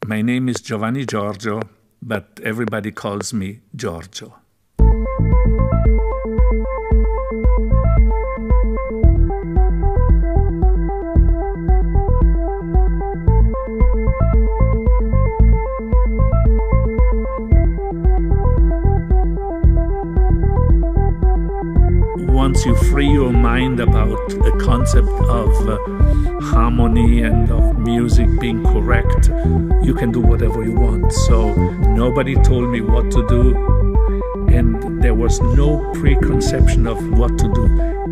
My name is Giovanni Giorgio, but everybody calls me Giorgio. Once you free your mind about the concept of harmony and of music being correct, you can do whatever you want. So nobody told me what to do, and there was no preconception of what to do.